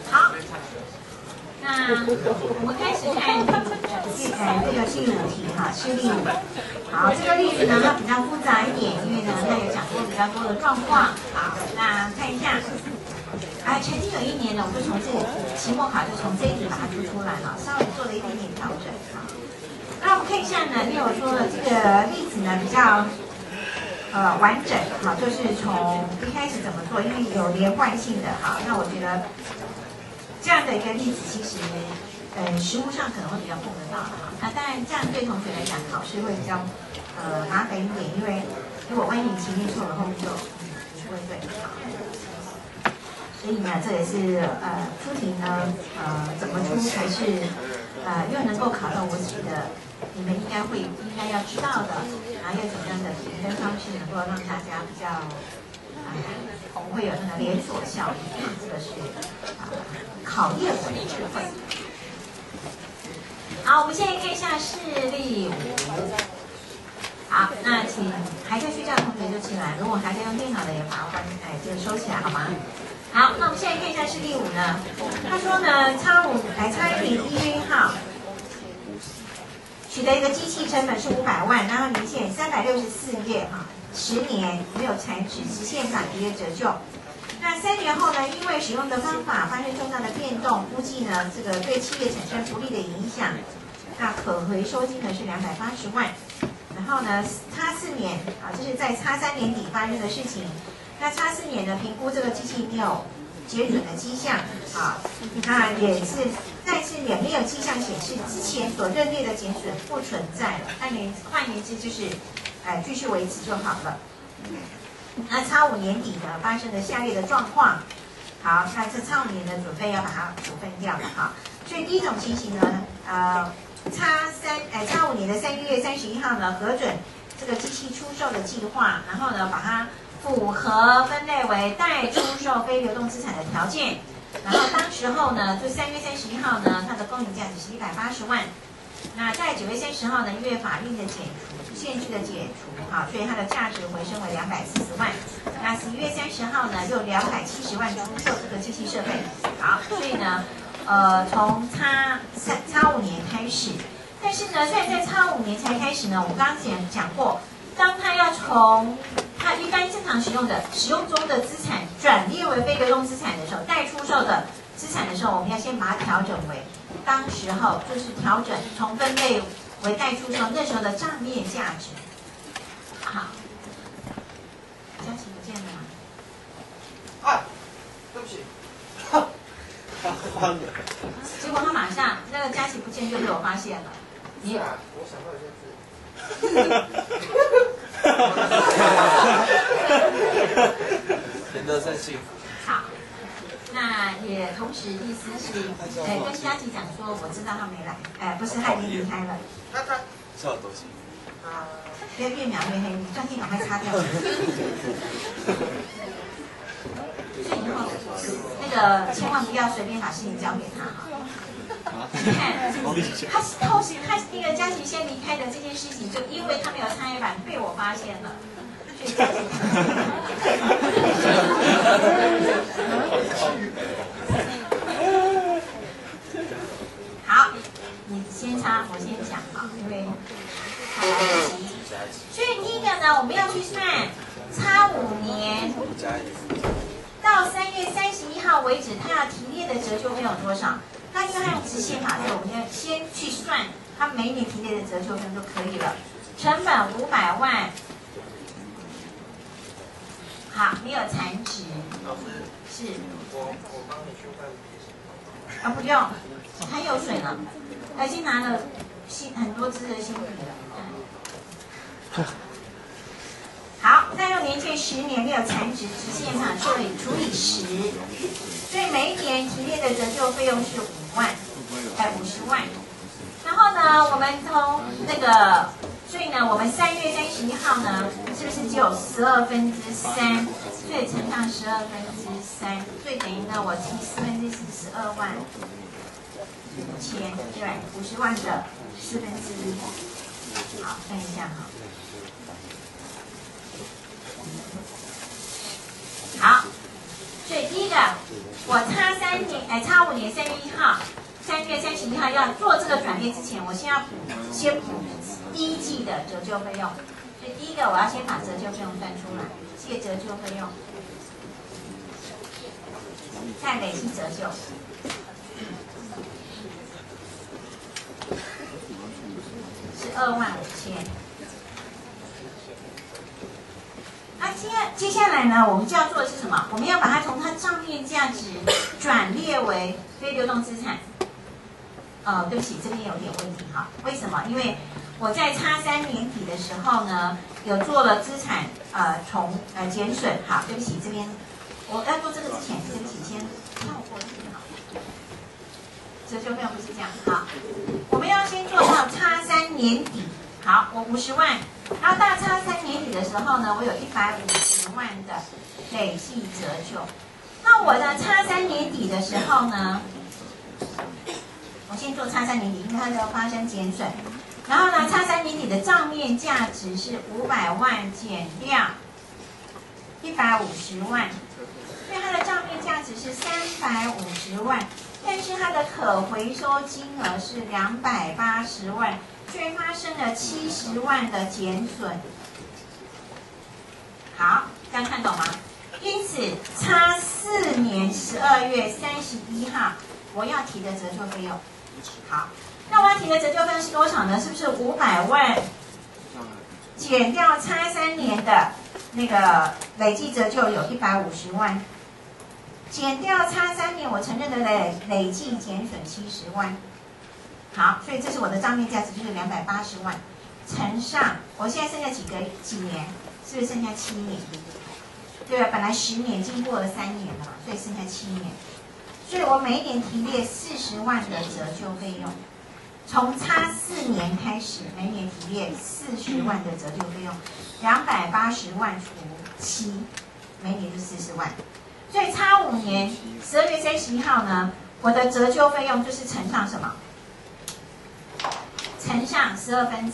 好，那我们开始看这个第5题哈，示例5。好，这个例子呢它比较复杂一点，因为呢它有讲过比较多的状况。好，那看一下。曾经有一年呢，我就从这个期末考就从这一题把它出来了，稍微做了一点点调整。好，那我们看一下呢，因为我说了这个例子呢比较完整，好，就是从一开始怎么做，因为有连贯性的，好，那我觉得这样的一个例子其实实务上可能会比较碰得到的哈。那当然这样对同学来讲考试会比较麻烦一点，因为如果万一你前面错了，后面就不会对。好。所以呢，这也是出题呢，怎么出才是又能够考到我题的，你们应该要知道的，然后又怎么样的评分方式能够让大家比较不会有那个连锁效应，这个是考验我的智慧。好，我们现在看一下示例5。好，那请还在睡觉的同学就起来，如果还在用电脑的也把它就收起来好吗？好，那我们现在看一下示例5呢。他说呢，差1题1月1号取得一个机器成本是500万，然后年限364月10年，没有产值，实现法提的折旧。那3年后呢，因为使用的方法发生重大的变动，估计呢这个对企业产生不利的影响，那可回收金呢是280万。然后呢，差4年这是在差3年底发生的事情。那差4年呢，评估这个机器没有结准的迹象那也是但是也没有迹象显示之前所认列的减损不存在了。换言之就是继续维持就好了。那差5年底呢发生的下列的状况，好，那这差5年的准备要把它处分掉了哈。所以第一种情形呢，差5年的3月31号呢核准这个机器出售的计划，然后呢把它符合分类为待出售非流动资产的条件，然后当时候呢，就3月31号呢，它的公允价值是180万。那在9月30号呢，因为法令的限制的解除，所以它的价值回升为240万。那11月30号呢，又270万出售这个机器设备。好，所以呢，从差5年开始，但是呢，在差5年才开始呢，我刚刚讲过，当它要从它一般正常使用中的资产转列为非流动资产的时候，待出售的资产的时候，我们要先把它调整为当时候就是调整从分类为待出售那时候的账面价值。好，佳琪不见了吗？ 对不起。 结果他马上那个佳琪不见就被我发现了。你我想到一件事。贤德正幸福。 好，那也同时意思是，跟佳琪讲说，我知道他没来，不是他已经离开了。 他笑得多幸福。 不要越描越黑，你照片赶快擦掉。所以以后那个千万不要随便把事情交给他哈。你看，他那个佳琪先离开的这件事情，就因为他没有参与版被我发现了。好，你先擦，我先讲哈，因为还来不及。所以第一个呢，我们要去算差5年到3月31号为止，它要提列的折旧费用多少？那因为它用直线法，所以我们要先去算它每年提列的折旧费用就可以了。成本500万。好，没有残值。 老师， 是。 我帮你去换。 不用，他又水了，他已经拿了很多支的新笔了。好，再用年限10年没有残值，直线法除以10，所以每一年提列的折旧费用是50万。然后呢，我们从那个。所以呢，我们3月31号呢，是不是只有3/12？所以乘上3/12，所以等于呢，我提4/4 12万5000，对吧？50万的1/4。好，看一下哈。好，所以第一个，我差 5年3月1号，3月31号要做这个转列之前，我先补第一季的折旧费用。所以第一个我要先把折旧费用算出来，借折旧费用，再累计折旧。125000。那接下来呢，我们就要做的是什么？我们要把它从它账面价值转列为非流动资产。对不起，这边有点问题哈。为什么？因为我在X3年底的时候呢，有做了资产减损。好，对不起，这边我要做这个之前，对不起，先跳过这个好。折旧费用不是这样。好，我们要先做到X3年底。好，我50万，然后到X3年底的时候呢，我有150万的累计折旧。那我的X3年底的时候呢，我先做X3年底，因为它要发生减损。然后呢，X3年底的账面价值是500万减掉150万，所以它的账面价值是350万，但是它的可回收金额是280万。却发生了70万的减损。好，这样看懂吗？因此，X4年12月31号我要提的折旧费用。好，那我要提的折旧费用是多少呢？是不是500万减掉X3年的那个累计折旧有150万，减掉X3年我承认的累计减损70万。好，所以这是我的账面价值，就是280万，乘上我现在剩下几年？是不是剩下7年？对吧？本来10年，经过了3年了嘛，所以剩下7年。所以我每一年提列40万的折旧费用，从X4年开始，每年提列40万的折旧费用，280万除7，每年就40万。所以X5年12月31号呢，我的折旧费用就是乘上什么？乘上3/12，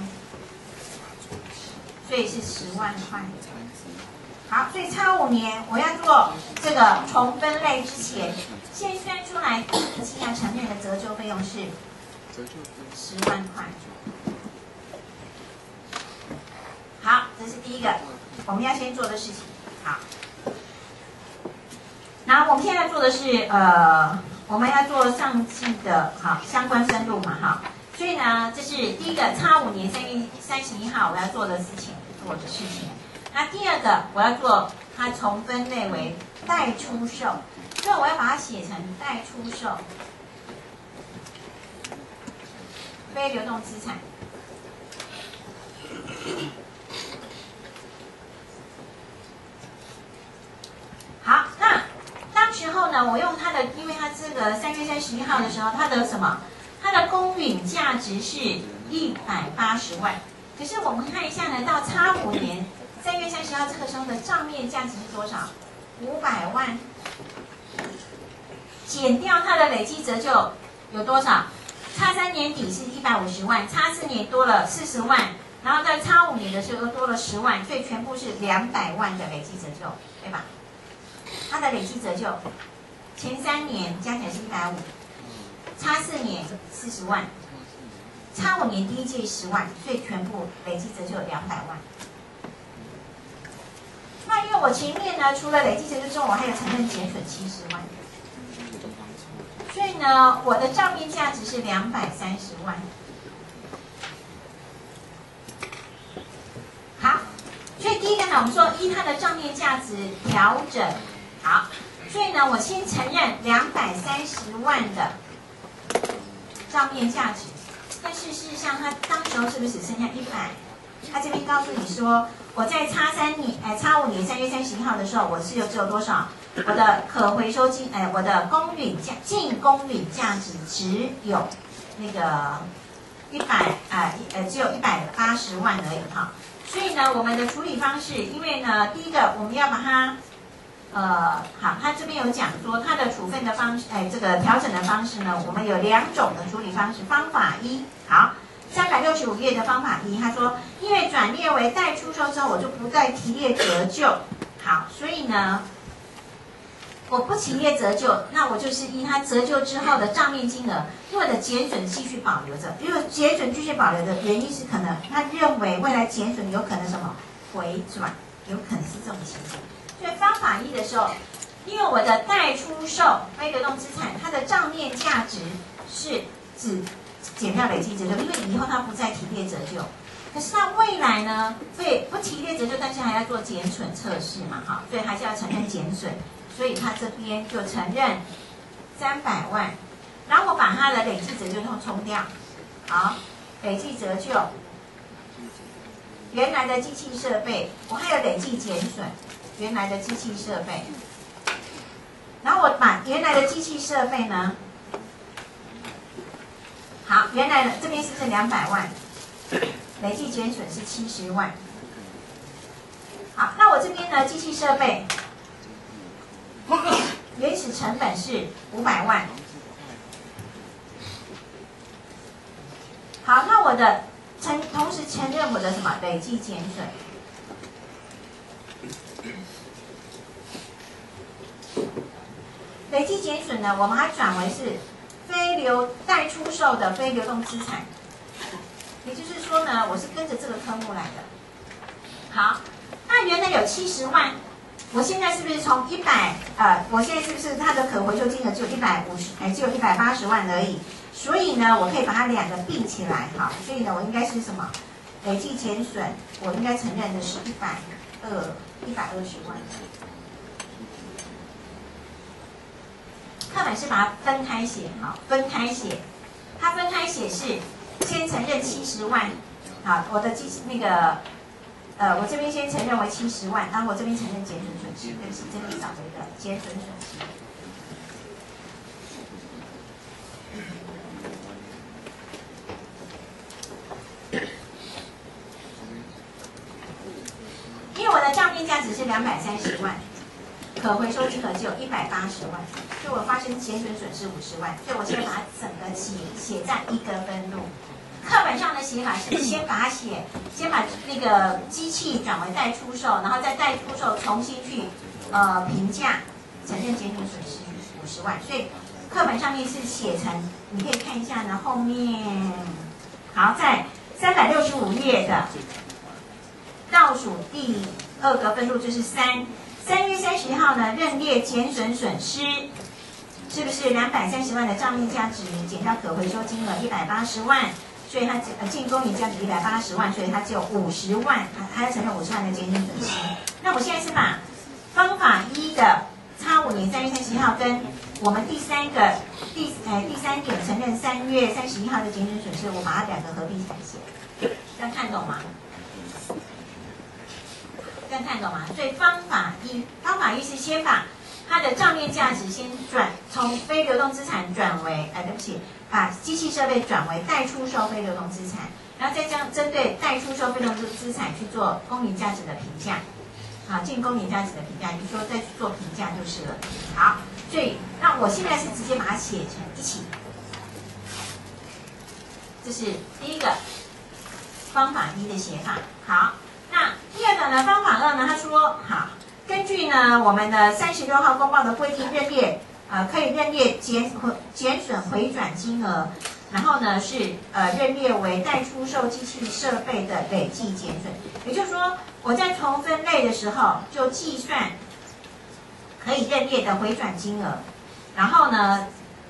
所以是10万块。好，所以X5年我要做这个重分类之前，先算出来第一季要承认的折旧费用是10万块。好，这是第一个我们要先做的事情。好，然后我们现在做的是我们要做上季的相关分录嘛哈。所以呢，这是第一个X5年3月31号我要做的事情。那第二个我要做它重分类为待出售，所以我要把它写成待出售非流动资产。好，那当时候呢，我用它的，因为它这个3月31号的时候，它的什么？它的公允价值是180万，可是我们看一下呢，到X5年3月30号这个时候的账面价值是多少？500万，减掉它的累计折旧有多少？X3年底是150万，X4年多了40万，然后在X5年的时候又多了10万，所以全部是200万的累计折旧，对吧？它的累计折旧前3年加起来是150，X4年40万，X5年第一季10万，所以全部累计折旧200万。那因为我前面呢，除了累计折旧之后，我还有承认减损70万，所以呢，我的账面价值是230万。好，所以第一个呢，我们说依它的账面价值调整。好，所以呢，我先承认230万的账面价值，但是事实上，它当时候是不是只剩下100？它这边告诉你说，我在X5年3月31号的时候，我是只有多少？我的可回收金，我的净公允价值只有那个只有180万而已哈。所以呢，我们的处理方式，因为呢，第一个我们要把它好，他这边有讲说它的处分的方式，这个调整的方式呢，我们有2种的处理方式。方法一，好，365页的方法一，他说，因为转列为待出售之后，我就不再提列折旧。好，所以呢， 我不期列折旧，那我就是依它折旧之后的账面金额，因为我的减损继续保留着。因为减损继续保留的原因是可能他认为未来减损有可能什么回转，有可能是这种情形。所以方法一的时候，因为我的待出售非流动资产，它的账面价值是只减掉累计折旧，因为以后它不再提列折旧。可是它未来呢，会不提列折旧，但是还要做减损测试嘛，哈，所以还是要承认减损。所以他这边就承认300万，然后我把它的累计折旧冲掉，好，累计折旧，原来的机器设备，我还有累计减损，原来的机器设备，然后我把原来的机器设备呢，好，原来的这边是不是200万，累计减损是70万，好，那我这边呢，机器设备。原始成本是500万。好，那我的同时承认我的什么累计减损？累计减损呢，我们把它转为是待出售的非流动资产。也就是说呢，我是跟着这个科目来的。好，那原来有70万。我现在是不是从我现在是不是它的可回收金额只有只有180万而已？所以呢，我可以把它两个并起来，好，所以呢，我应该是什么？累计减损，我应该承认的是120万。课本是把它分开写，好，分开写，它分开写是先承认70万，好，我的我这边先承认为70万，然后我这边承认减损损失，对不起，这边少了一个减损损失。因为我的账面价值是230万，可回收金额只有180万，所以我发生减损损失50万，所以我先把它整个写在一个分录。课本上的写法是先把那个机器转为待出售，然后再待出售重新去评价，承认减损损失50万。所以课本上面是写成，你可以看一下呢，后面好在365页的倒数第2个分录就是3月31号呢，认列减损损失。是不是230万的账面价值减掉可回收金额180万？所以它净公允价值180万，所以它只有50万，还要承认50万的减损损失。那我现在是把方法1的5年3月31号跟我们第三点承认3月31号的减损损失，我把它两个合并起来写，这样看懂吗？这样看懂吗？所以方法一是先把它的账面价值先从非流动资产转为，对不起。把机器设备转为待出售非流动资产，然后再针对待出售非流动资产去做公允价值的评价，好，进公允价值的评价，你说再去做评价就是了。好，所以那我现在是直接把它写成一起，这是第一个方法1的写法。好，那第二个呢，方法2呢，他说好，根据呢我们的36号公报的规定认列。可以认列减损回转金额，然后呢是认列为待出售机器设备的累计减损。也就是说，我在重分类的时候就计算可以认列的回转金额，然后呢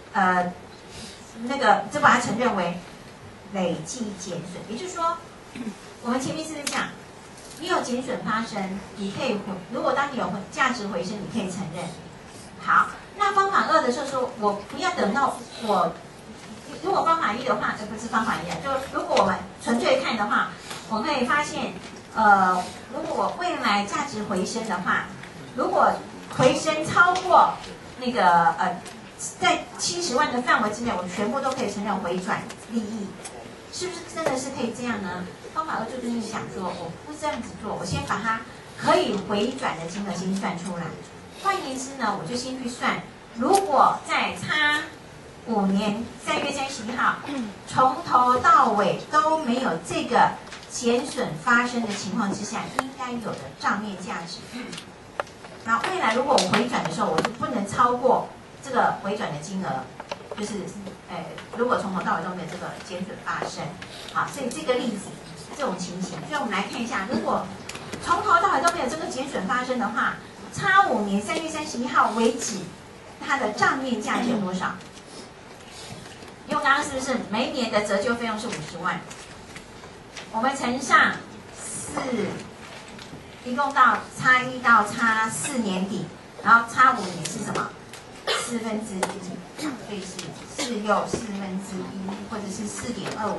就把它承认为累计减损。也就是说，我们前面是不是讲，你有减损发生，你可以如果当你有价值回升，你可以承认。好。那方法2的时候说，我不要等到如果方法1的话，不是方法1啊，就如果我们纯粹看的话，我可以发现，如果我未来价值回升的话，如果回升超过那个在70万的范围之内，我全部都可以承认回转利益，是不是真的是可以这样呢？方法2就跟你想说，我不这样子做，我先把它可以回转的金额先算出来。换言之呢，我就先去算，如果在5年3月31号，从头到尾都没有这个减损发生的情况之下，应该有的账面价值。 那未来如果我回转的时候，我就不能超过这个回转的金额，就是如果从头到尾都没有这个减损发生，好，所以这个例子这种情形，所以我们来看一下，如果从头到尾都没有这个减损发生的话，X5年3月31号为止，它的账面价值有多少？因为刚刚是不是每一年的折旧费用是50万？我们乘上4，一共到X1到X4年底，然后X5年是什么？1/4，所以是4又1/4，或者是4.25。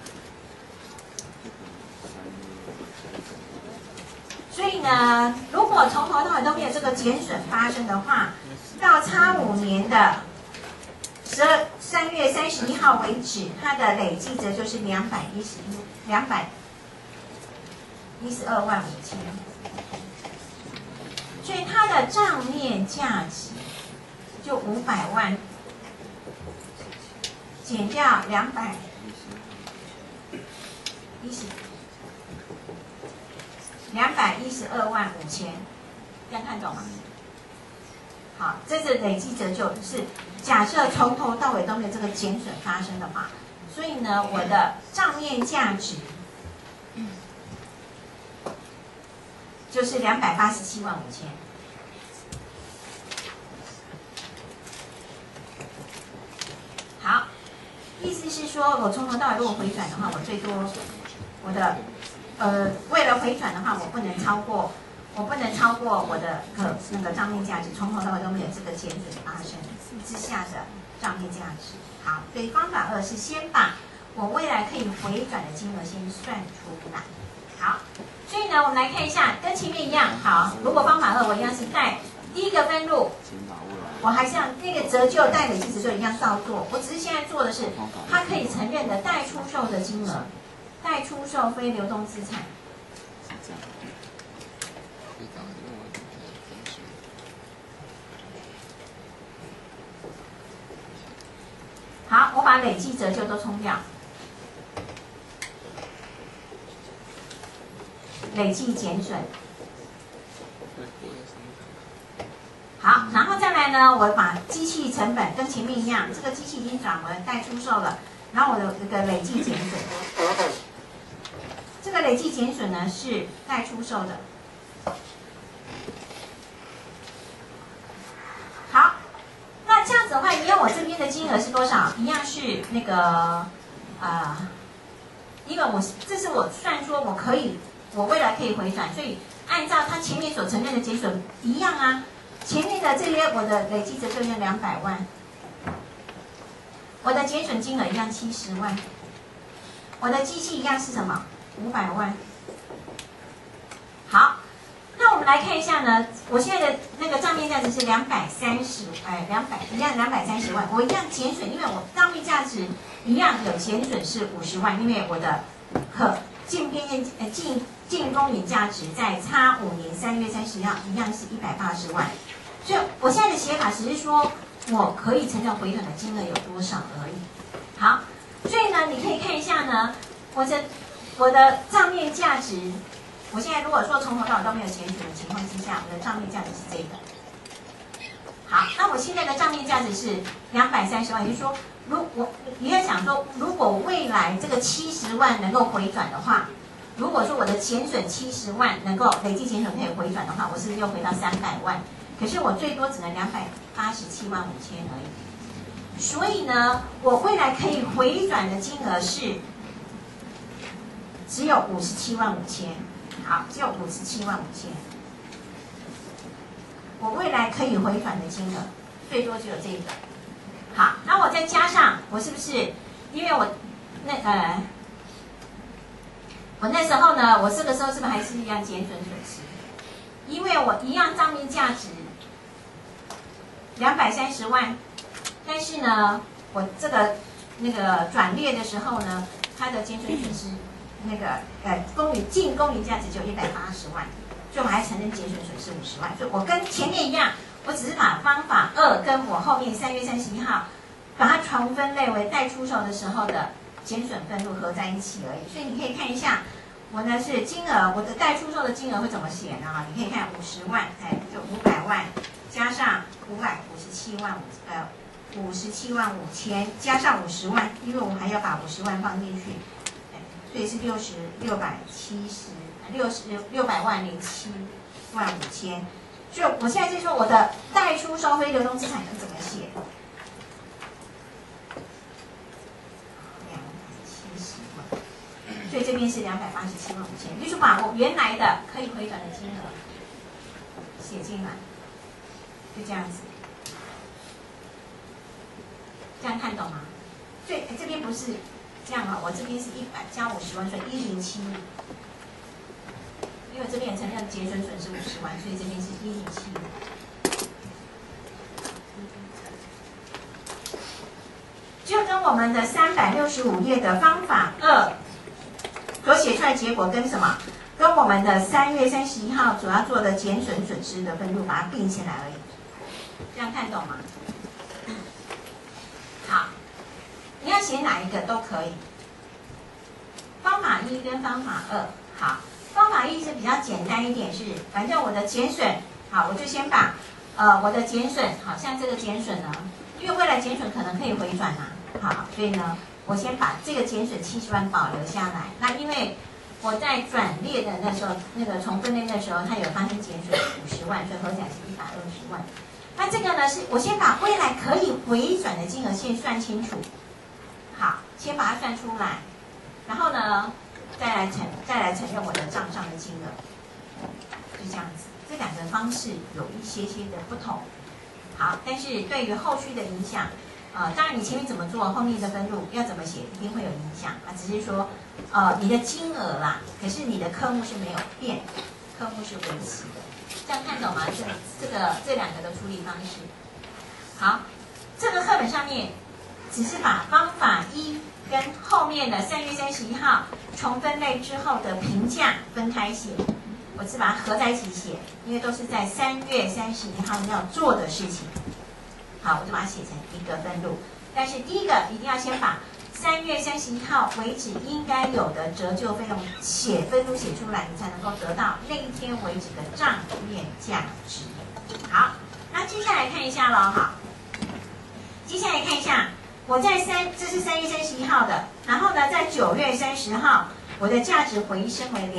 所以呢，如果从头到尾都没有这个减损发生的话，到X5年的3月31号为止，它的累计折旧是212万5千，所以它的账面价值就500万，减掉212万5千，这样看懂吗？好，这是累计折旧，是假设从头到尾都没有这个减损发生的话，所以呢，我的账面价值就是287万5千。好，意思是说我从头到尾如果回转的话，我最多我的为了回转的话，我不能超过我的那个账面价值，从头到尾都没有这个减损发生之下的账面价值。好，所以方法2是先把我未来可以回转的金额先算出来。好，所以呢，我们来看一下，跟前面一样。好，如果方法2我一样是带第一个分录，我还是像那个折旧带累计折旧一样照做，我只是现在做的是它可以承认的待出售的金额，待出售非流动资产。好，我把累计折旧都冲掉，累计减损。好，然后再来呢，我把机器成本跟前面一样，这个机器已经转为待出售了，然后我的这个累计减损，这个累计减损呢是待出售的。好，那这样子的话，一样我这边的金额是多少？一样是那个因为这是我算说我未来可以回转，所以按照它前面所承认的减损一样啊。前面的这些我的累计折旧要200万，我的减损金额一样70万，我的机器一样是什么？500万。好，那我们来看一下呢，我现在的那个账面价值是230万，我一样减损，因为我账面价值一样有减损是50万，因为我的净公允价值在X5年3月30号一样是180万，所以我现在的写法只是说我可以承认回转的金额有多少而已。好，所以呢，你可以看一下呢，我的账面价值，我现在如果说从头到尾都没有减损的情况之下，我的账面价值是这个。好，那我现在的账面价值是230万，也就是说，你在想说，如果未来这个70万能够回转的话，如果说我的减损70万能够累计减损可以回转的话，我是不是又回到300万？可是我最多只能287万5千而已。所以呢，我未来可以回转的金额是只有57万5千。好，只有57万5千。我未来可以回转的金额最多只有这个。好，那我再加上我是不是因为我那时候呢，我这个时候是不是还是一样减损损失？因为我一样账面价值230万，但是呢，我这个转列的时候呢，它的减损损失净公允价值就180万，所以我还承认减损损失50万，所以我跟前面一样，我只是把方法2跟我后面3月31号把它重分类为待出售的时候的减损分录合在一起而已。所以你可以看一下， 我呢是金额，我的待出售的金额会怎么写呢？你可以看50万，哎，就500万加上57万57万5千加上50万，因为我还要把50万放进去，哎，所以是600万07万5千。所以我现在就说我的待出售非流动资产要怎么写？270万，所以这边是287万5千，就是把我原来的可以回转的金额写进来，就这样子。这样看懂吗？所以这边不是这样啊，我这边是100加50万，所以1075。因为这边承认节损损失50万，所以这边是1075。就跟我们的365页的方法2所写出来结果跟什么？跟我们的3月31号所要做的减损损失的分录把它并起来而已。这样看懂吗？好，你要写哪一个都可以。方法1跟方法2，好，方法1是比较简单一点，是反正我的减损，好，我就先把我的减损，好像这个减损呢，因为未来减损可能可以回转嘛，好，所以呢，我先把这个减损70万保留下来。那因为我在转列的那时候，那个重分类的时候，它有发生减损50万，所以合起来是120万。那这个呢，是我先把未来可以回转的金额先算清楚，好，先把它算出来，然后呢，再来承认我的账上的金额，就这样子。这两个方式有一些的不同，好，但是对于后续的影响，当然你前面怎么做，后面的分录要怎么写，一定会有影响啊。只是说，你的金额啦，可是你的科目是没有变，科目是维持的。这样看懂吗？这两个的处理方式。好，这个课本上面只是把方法1跟后面的3月31号重分类之后的评价分开写，我是把它合在一起写，因为都是在3月31号要做的事情。好，我就把它写成一个分录。但是第一个一定要先把3月31号为止应该有的折旧费用分录写出来，你才能够得到那一天为止的账面价值。好，那接下来看一下咯，好，接下来看一下，我在这是3月31号的，然后呢，在9月30号，我的价值回升为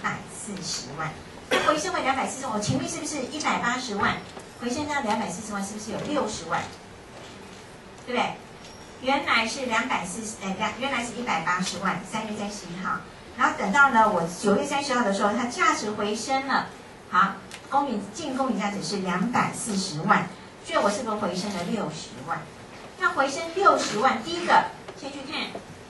240万。那回升为240万，我前面是不是180万？回升到240万，是不是有60万？对不对？原来是原来是180万，3月31号，然后等到呢我9月30号的时候，它价值回升了，好，净公允价值是240万，所以我是不是回升了60万？那回升60万，第一个先去看，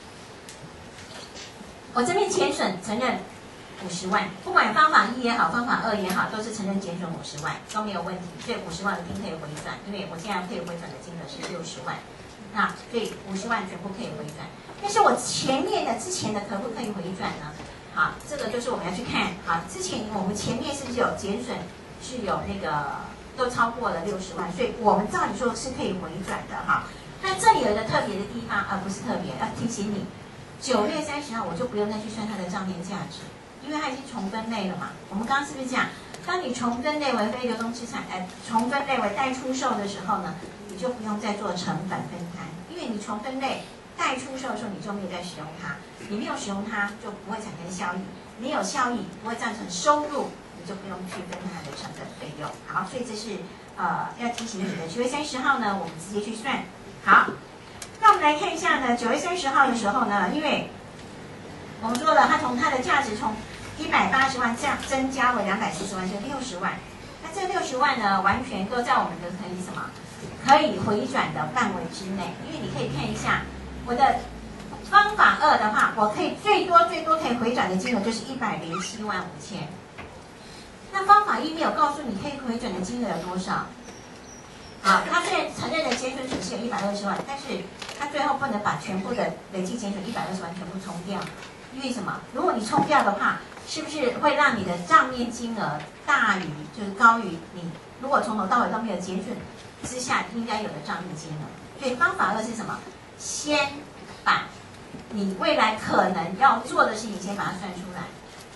我这边减损承认50万，不管方法1也好，方法2也好，都是承认减损50万都没有问题，所以50万一定可以回转，因为我现在可以回转的金额是60万。那所以50万全部可以回转，但是我之前的可不可以回转呢？好，这个就是我们要去看。好，之前我们前面是不是有减损，是有那个都超过了60万，所以我们照理说是可以回转的哈。那这里有一个特别的地方，不是特别，要提醒你，9月30号我就不用再去算它的账面价值，因为它已经重分类了嘛。我们刚刚是不是讲，当你重分类为非流动资产，重分类为待出售的时候呢？你就不用再做成本分摊，因为你重分类待出售的时候，你就没有再使用它，你没有使用它就不会产生效益，没有效益不会造成收入，你就不用去分它的成本费用。好，所以这是要提醒你的。9月30号呢，我们直接去算。好，那我们来看一下呢，9月30号的时候呢，因为我们说了，它从它的价值从180万这样增加为240万，就60万。那这60万呢，完全都在我们的可以回转的范围之内，因为你可以看一下我的方法2的话，我可以最多可以回转的金额就是107万5千。那方法1没有告诉你可以回转的金额有多少。好，它虽然承认的减损损失有120万，但是它最后不能把全部的累计减损120万全部冲掉，因为什么？如果你冲掉的话，是不是会让你的账面金额大于，就是高于你如果从头到尾都没有减损之下应该有的账面金额？所以方法2是什么？先把你未来可能要做的事情先把它算出来，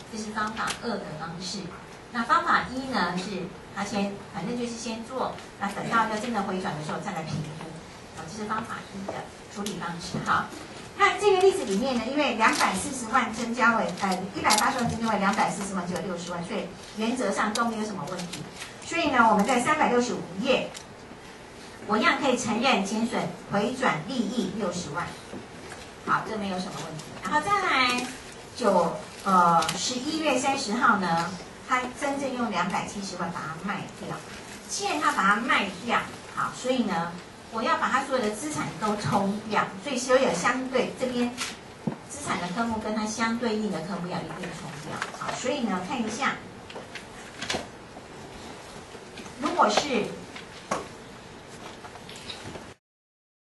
这是方法2的方式。那方法1呢，是他反正就是先做，那等到要真的回转的时候再来评估。这是方法1的处理方式。好，看这个例子里面呢，因为240万增加为180万增加为240万，只有60万，所以原则上都没有什么问题。所以呢，我们在365页，我一样可以承认减损回转利益60万。好，这没有什么问题。然后再来11月30号呢，他真正用270万把它卖掉。既然他把它卖掉，好，所以呢，我要把它所有的资产都冲掉，所以所有相对这边资产的科目跟它相对应的科目要一并冲掉。好，所以呢，看一下，如果是